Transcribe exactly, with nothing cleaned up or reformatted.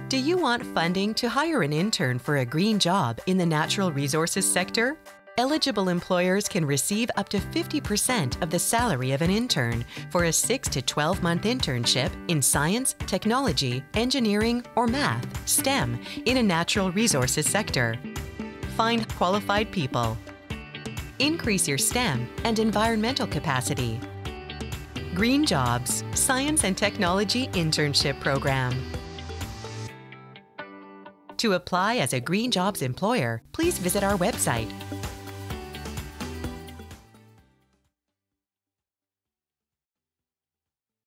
Do you want funding to hire an intern for a green job in the natural resources sector? Eligible employers can receive up to fifty percent of the salary of an intern for a six to twelve month internship in science, technology, engineering, or math, STEM, in a natural resources sector. Find qualified people. Increase your STEM and environmental capacity. Green Jobs, Science and Technology Internship Program. To apply as a Green Jobs employer, please visit our website